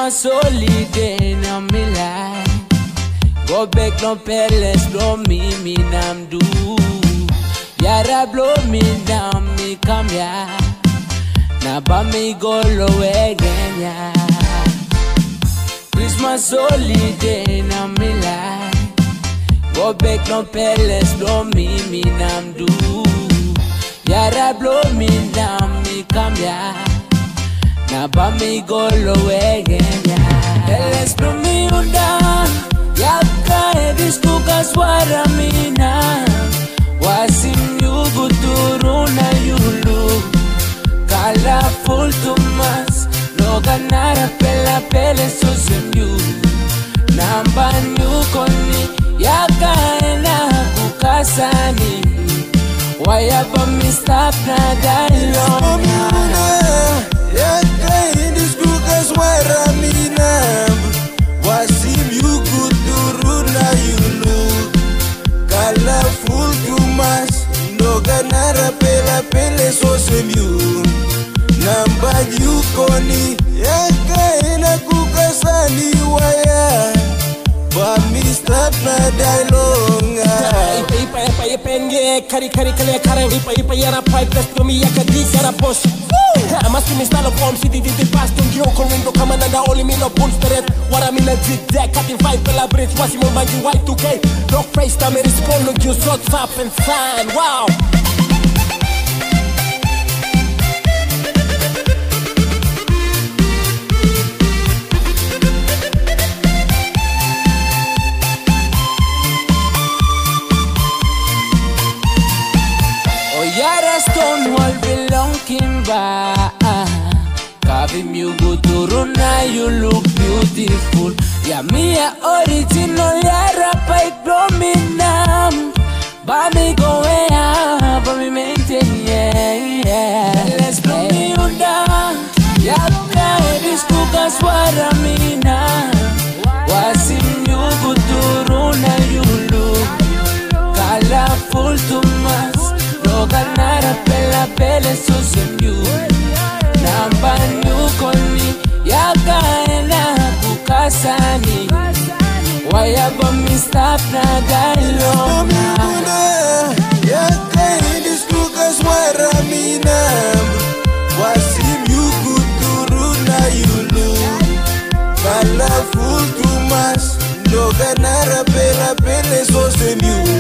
solid in my life. Go back no palace, blow me nam do. Yara blow me down, me come ya. Na ba me go low again ya. Christmas solid in my life. Go back no palace, blow me nam do. Yara blow me down, me come ya. Na ba me go low again ya. Let's blow me down. Yaka edisku kaswara mina. Wasim yugu turuna yulu. Colorful to mass. Loga nara pela pele susem you. Namba nyukoni. Yaka ena kukasani. Wayaba mi stop na dalona. Yaka edisku kaswara mina. Wasim yugu turuna yulu. Colorful to mass. Loga nara pela pele susem you. Namba yukoni yaka ina kukasani waya ba mi stop na dalonga ipa penge kari kale kare ipa yara pipe test mi yaka di kara push amasi mi style of form city di past on yo con window kama nanda only me no bull spirit what I mean a zigzag cutting five pela bridge wasi mo manji Y2K rock face time respond no you so top and fine wow. Yara Stonewall belonging back. Kavim you go to Runa, you look beautiful. Yeah, me a original Yara pipe dominam. Bami go where, bami maintain, yeah. Let's blow me down. Yaka edisku kaswara mina. Wasim you go to Runa, you look colorful to mass. Ganara pela pele susem you. Namba nyukoni yaka ena kukasani. Wayaba mi stop na dalona. Yaka edisku kaswara mina. Wasim yugu turuna yulu. Colorful to mass. Ganara pela pele susem you.